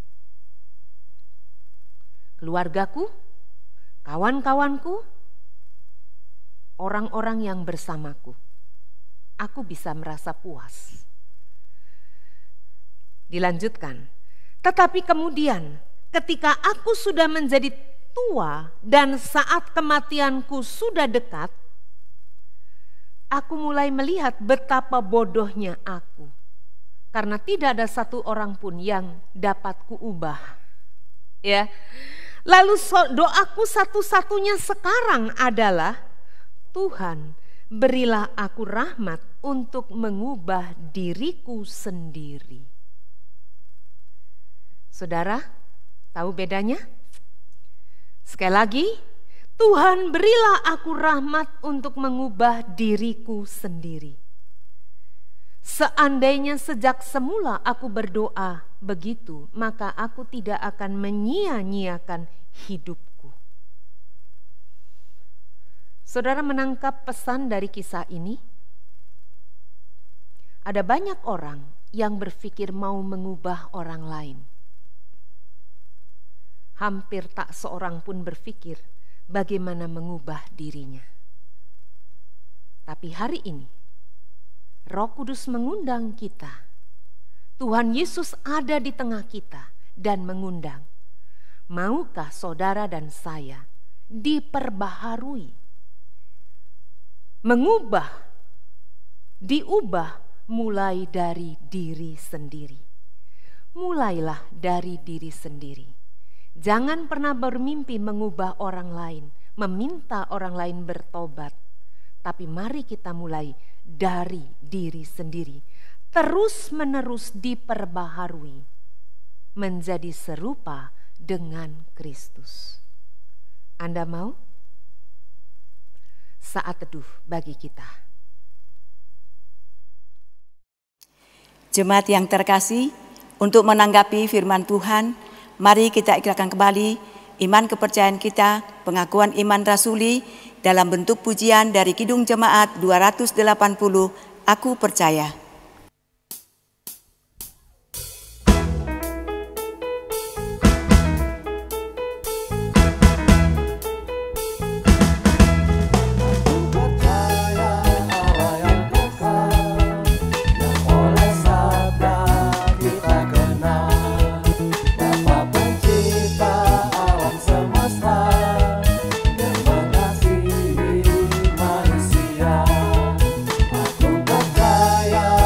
Speaker 5: Keluargaku, kawan-kawanku, orang-orang yang bersamaku, aku bisa merasa puas. Dilanjutkan, tetapi kemudian ketika aku sudah menjadi tua dan saat kematianku sudah dekat, aku mulai melihat betapa bodohnya aku, karena tidak ada satu orang pun yang dapat kuubah. Ya, lalu doaku satu-satunya sekarang adalah, Tuhan, berilah aku rahmat untuk mengubah diriku sendiri. Saudara, tahu bedanya? Sekali lagi, Tuhan berilah aku rahmat untuk mengubah diriku sendiri. Seandainya sejak semula aku berdoa begitu, maka aku tidak akan menyia-nyiakan hidupku. Saudara menangkap pesan dari kisah ini? Ada banyak orang yang berpikir mau mengubah orang lain. Hampir tak seorang pun berpikir bagaimana mengubah dirinya. Tapi hari ini, Roh Kudus mengundang kita. Tuhan Yesus ada di tengah kita dan mengundang. Maukah saudara dan saya diperbaharui? Mengubah, diubah mulai dari diri sendiri. Mulailah dari diri sendiri. Jangan pernah bermimpi mengubah orang lain, meminta orang lain bertobat. Tapi mari kita mulai dari diri sendiri. Terus menerus diperbaharui. Menjadi serupa dengan Kristus. Anda mau? Saat teduh bagi kita.
Speaker 6: Jemaat yang terkasih, untuk menanggapi firman Tuhan, mari kita ikrarkan kembali iman kepercayaan kita, pengakuan iman rasuli dalam bentuk pujian dari Kidung Jemaat 280, Aku Percaya.
Speaker 4: Aku percaya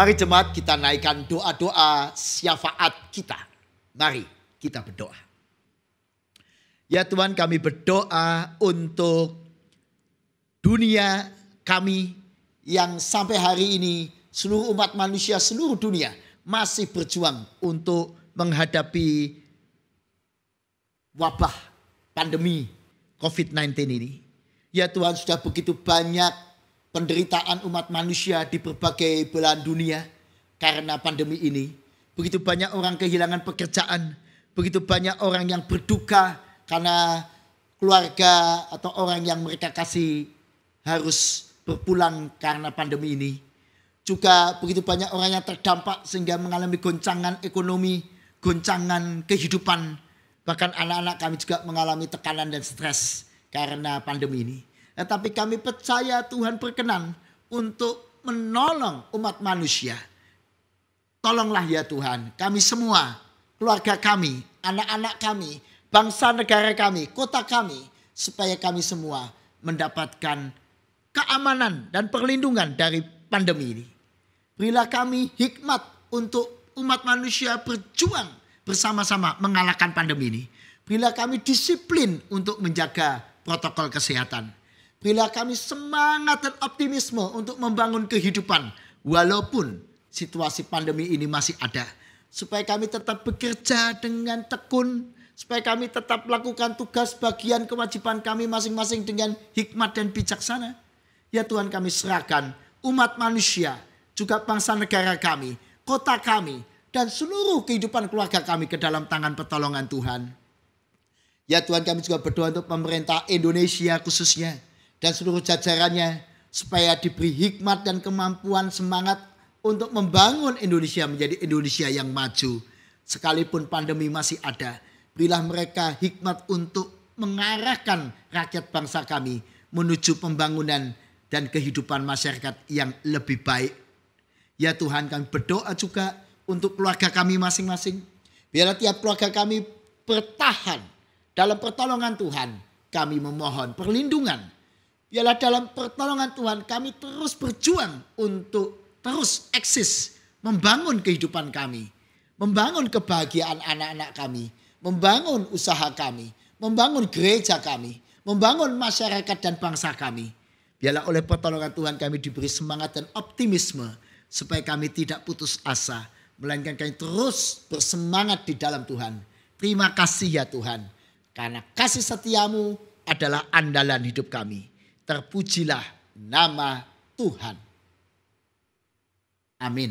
Speaker 2: Mari jemaat kita naikkan doa-doa syafaat kita. Mari kita berdoa. Ya Tuhan, kami berdoa untuk dunia kami yang sampai hari ini seluruh umat manusia seluruh dunia masih berjuang untuk menghadapi wabah pandemi COVID-19 ini. Ya Tuhan, sudah begitu banyak penderitaan umat manusia di berbagai belahan dunia karena pandemi ini. Begitu banyak orang kehilangan pekerjaan, begitu banyak orang yang berduka karena keluarga atau orang yang mereka kasih harus berpulang karena pandemi ini. Juga begitu banyak orang yang terdampak sehingga mengalami goncangan ekonomi, goncangan kehidupan. Bahkan anak-anak kami juga mengalami tekanan dan stres karena pandemi ini. Tetapi kami percaya Tuhan berkenan untuk menolong umat manusia. Tolonglah ya Tuhan, kami semua, keluarga kami, anak-anak kami, bangsa negara kami, kota kami, supaya kami semua mendapatkan keamanan dan perlindungan dari pandemi ini. Berilah kami hikmat untuk umat manusia berjuang bersama-sama mengalahkan pandemi ini. Berilah kami disiplin untuk menjaga protokol kesehatan. Berilah kami semangat dan optimisme untuk membangun kehidupan walaupun situasi pandemi ini masih ada. Supaya kami tetap bekerja dengan tekun, supaya kami tetap melakukan tugas bagian kewajiban kami masing-masing dengan hikmat dan bijaksana. Ya Tuhan, kami serahkan umat manusia, juga bangsa negara kami, kota kami, dan seluruh kehidupan keluarga kami ke dalam tangan pertolongan Tuhan. Ya Tuhan, kami juga berdoa untuk pemerintah Indonesia khususnya dan seluruh jajarannya supaya diberi hikmat dan kemampuan semangat untuk membangun Indonesia menjadi Indonesia yang maju. Sekalipun pandemi masih ada, berilah mereka hikmat untuk mengarahkan rakyat bangsa kami menuju pembangunan dan kehidupan masyarakat yang lebih baik. Ya Tuhan, kami berdoa juga untuk keluarga kami masing-masing. Biarlah tiap keluarga kami bertahan dalam pertolongan Tuhan. Kami memohon perlindungan. Biarlah dalam pertolongan Tuhan kami terus berjuang untuk terus eksis. Membangun kehidupan kami. Membangun kebahagiaan anak-anak kami. Membangun usaha kami. Membangun gereja kami. Membangun masyarakat dan bangsa kami. Biarlah oleh pertolongan Tuhan kami diberi semangat dan optimisme. Supaya kami tidak putus asa. Melainkan kami terus bersemangat di dalam Tuhan. Terima kasih ya Tuhan. Karena kasih setiamu adalah andalan hidup kami. Terpujilah nama Tuhan. Amin.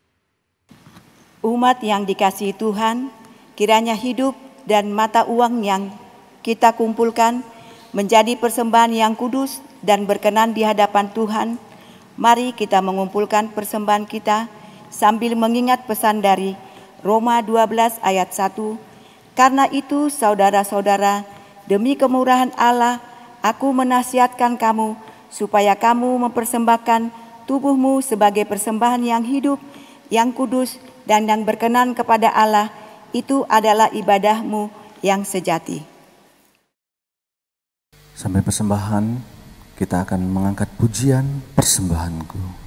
Speaker 6: Umat yang dikasihi Tuhan, kiranya hidup dan mata uang yang kita kumpulkan menjadi persembahan yang kudus dan berkenan di hadapan Tuhan. Mari kita mengumpulkan persembahan kita sambil mengingat pesan dari Roma 12 ayat 1. Karena itu saudara-saudara, demi kemurahan Allah, aku menasihatkan kamu supaya kamu mempersembahkan tubuhmu sebagai persembahan yang hidup, yang kudus, dan yang berkenan kepada Allah. Itu adalah ibadahmu yang sejati.
Speaker 3: Sambil persembahan, kita akan mengangkat pujian persembahanku.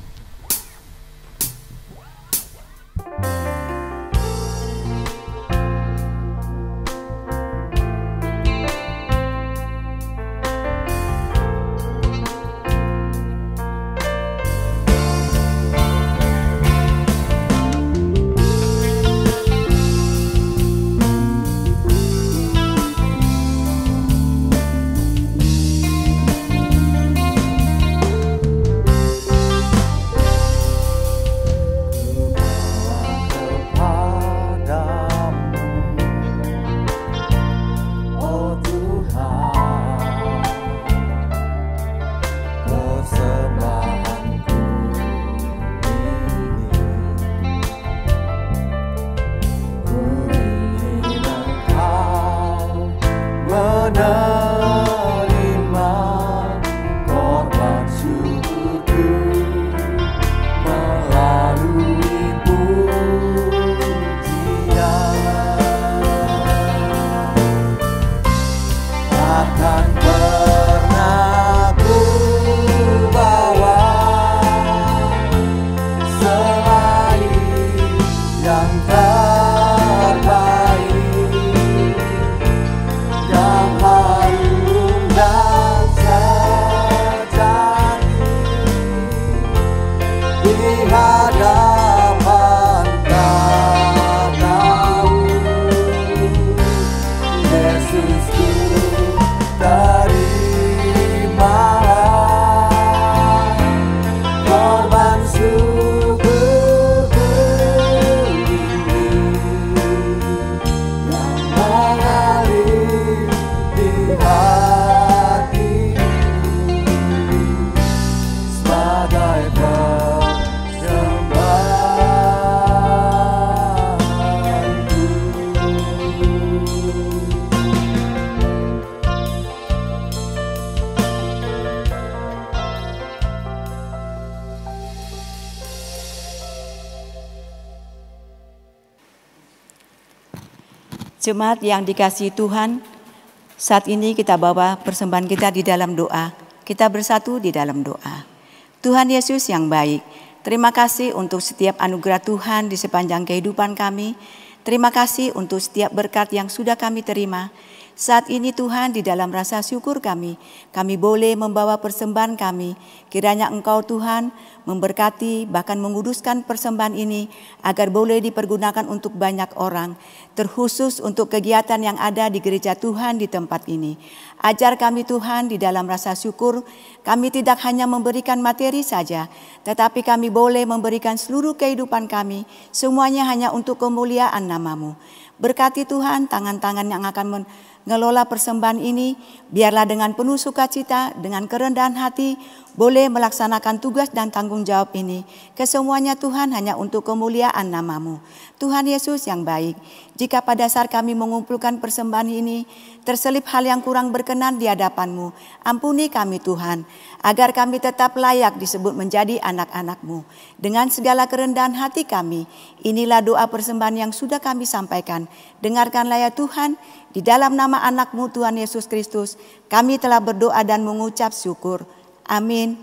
Speaker 6: Jemaat yang dikasihi Tuhan, saat ini kita bawa persembahan kita di dalam doa. Kita bersatu di dalam doa. Tuhan Yesus yang baik, terima kasih untuk setiap anugerah Tuhan di sepanjang kehidupan kami. Terima kasih untuk setiap berkat yang sudah kami terima. Saat ini Tuhan, di dalam rasa syukur kami boleh membawa persembahan kami. Kiranya Engkau Tuhan memberkati bahkan menguduskan persembahan ini agar boleh dipergunakan untuk banyak orang. Terkhusus untuk kegiatan yang ada di gereja Tuhan di tempat ini. Ajar kami Tuhan di dalam rasa syukur, kami tidak hanya memberikan materi saja, tetapi kami boleh memberikan seluruh kehidupan kami, semuanya hanya untuk kemuliaan nama-Mu. Berkati Tuhan tangan-tangan yang akan mengelola persembahan ini, biarlah dengan penuh sukacita, dengan kerendahan hati, boleh melaksanakan tugas dan tanggung jawab ini. Kesemuanya Tuhan hanya untuk kemuliaan nama-Mu. Tuhan Yesus yang baik, jika pada saat kami mengumpulkan persembahan ini, terselip hal yang kurang berkenan di hadapan-Mu, ampuni kami Tuhan, agar kami tetap layak disebut menjadi anak-anak-Mu. Dengan segala kerendahan hati kami, inilah doa persembahan yang sudah kami sampaikan. Dengarkanlah ya Tuhan, di dalam nama anak-Mu Tuhan Yesus Kristus, kami telah berdoa dan mengucap syukur. Amin.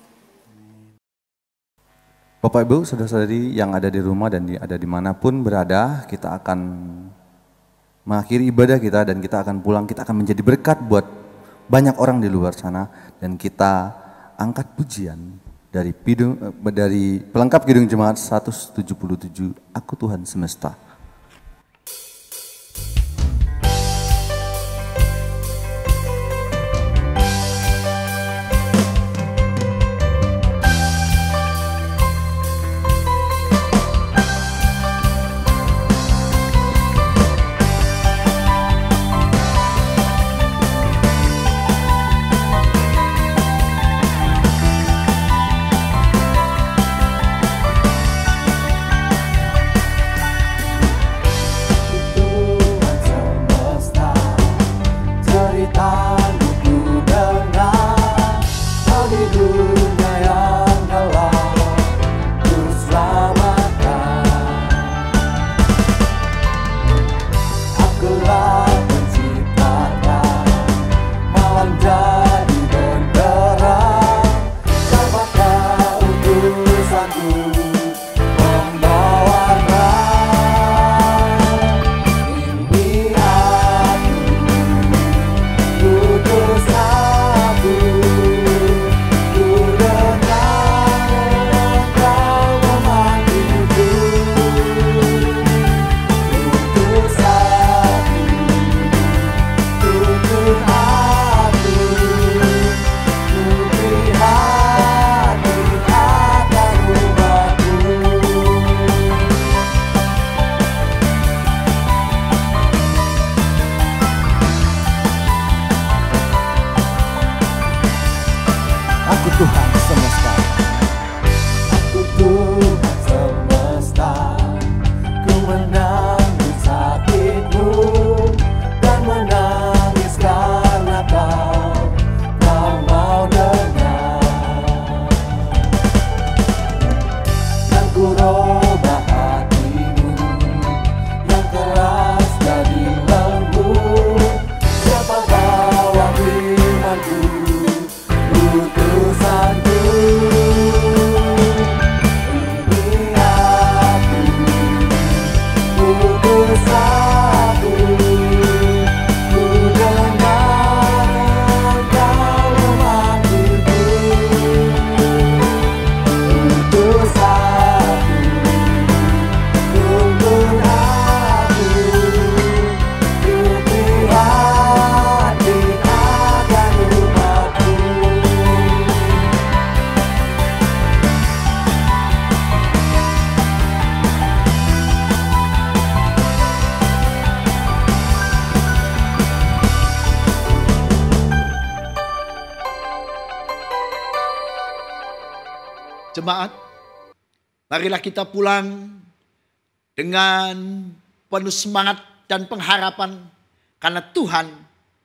Speaker 3: Bapak Ibu, saudara-saudari yang ada di rumah dan ada dimanapun berada, kita akan mengakhiri ibadah kita dan kita akan pulang. Kita akan menjadi berkat buat banyak orang di luar sana, dan kita angkat pujian dari pelengkap Kidung Jemaat 177, Aku Tuhan Semesta.
Speaker 2: Jemaat, marilah kita pulang dengan penuh semangat dan pengharapan karena Tuhan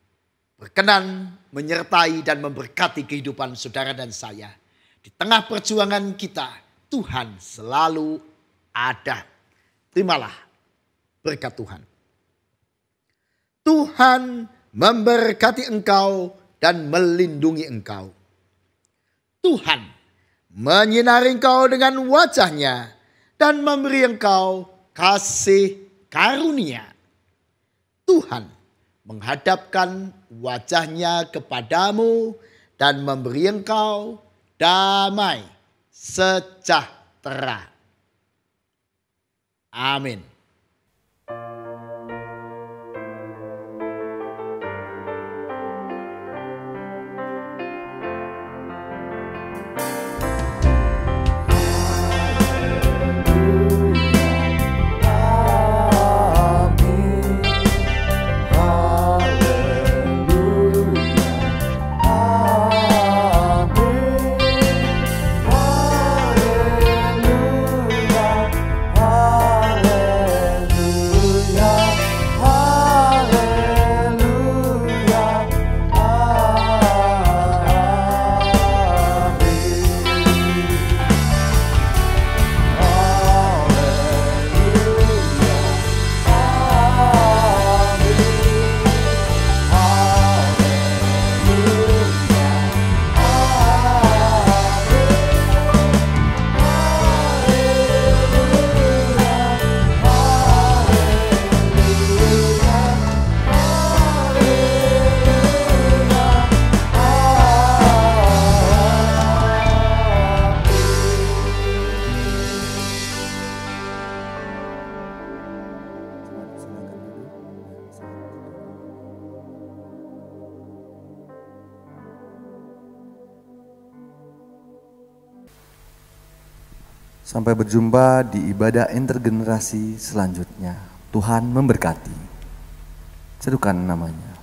Speaker 2: berkenan menyertai dan memberkati kehidupan saudara dan saya. Di tengah perjuangan kita, Tuhan selalu ada. Terimalah berkat Tuhan. Tuhan memberkati engkau dan melindungi engkau. Tuhan menyinari engkau dengan wajah-Nya dan memberi engkau kasih karunia. Tuhan menghadapkan wajah-Nya kepadamu dan memberi engkau damai sejahtera. Amin.
Speaker 3: Sampai berjumpa di ibadah intergenerasi selanjutnya. Tuhan memberkati. Serukan namanya.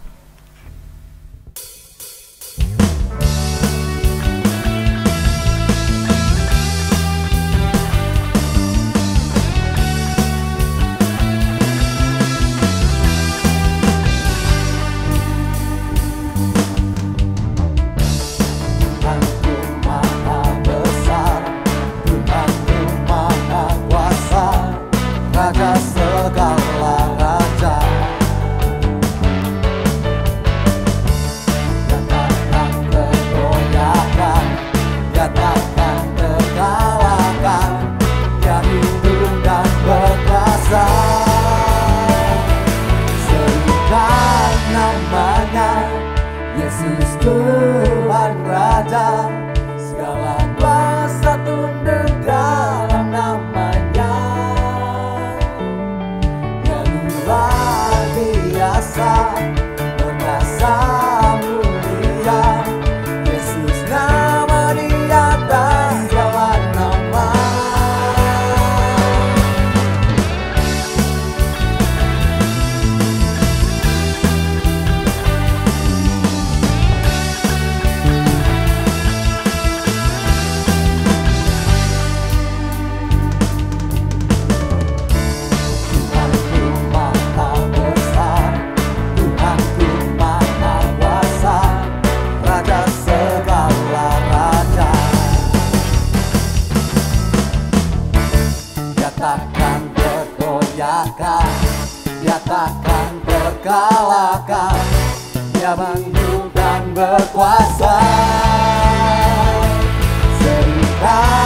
Speaker 4: Dia takkan terkalahkan, Dia menghidup dan berkuasa. Serukan